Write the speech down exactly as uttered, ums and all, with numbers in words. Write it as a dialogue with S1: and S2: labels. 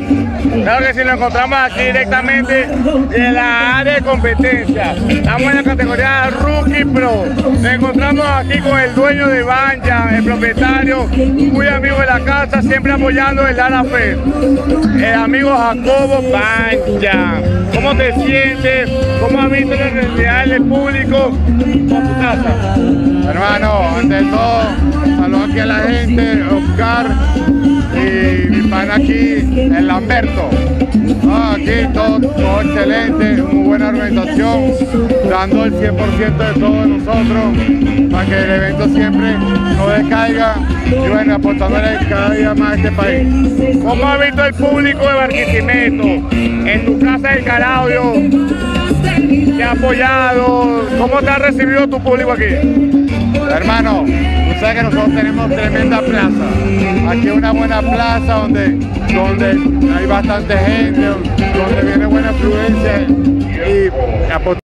S1: Claro que sí, lo encontramos aquí directamente de la área de competencia. Estamos en la categoría Rookie Pro. Nos encontramos aquí con el dueño de Banja, el propietario, muy amigo de la casa, siempre apoyando el Lara Fest. El amigo Jacobo Banja. ¿Cómo te sientes? ¿Cómo has visto la realidad del público con tu casa?
S2: Hermano, ante todo, saludo aquí a la gente, Oscar y mi pan aquí, el Lamberto. No, aquí todo, todo excelente, muy buena organización, dando el cien por ciento de todos nosotros para que el evento siempre no decaiga y bueno, aportándole cada día más a este país.
S1: ¿Cómo has visto el público de Barquisimeto? En tu casa del Calaudio, ¿te ha apoyado? ¿Cómo te ha recibido tu público aquí?
S2: Hermano, tú sabes que nosotros tenemos tremenda plaza. Aquí es una buena plaza donde, donde hay bastante gente, donde viene buena afluencia y